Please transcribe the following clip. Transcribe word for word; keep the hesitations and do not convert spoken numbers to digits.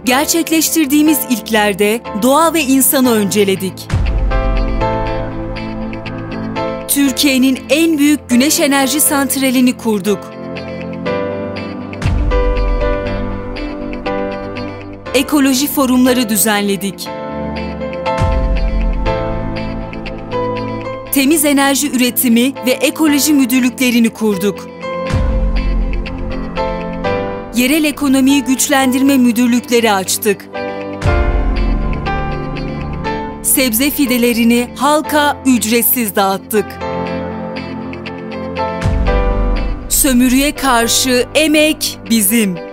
Gerçekleştirdiğimiz ilklerde doğa ve insanı önceledik. Türkiye'nin en büyük güneş enerji santralini kurduk. Ekoloji forumları düzenledik. Temiz enerji üretimi ve ekoloji müdürlüklerini kurduk. Yerel ekonomiyi güçlendirme müdürlükleri açtık. Sebze fidelerini halka ücretsiz dağıttık. Sömürüye karşı emek bizim.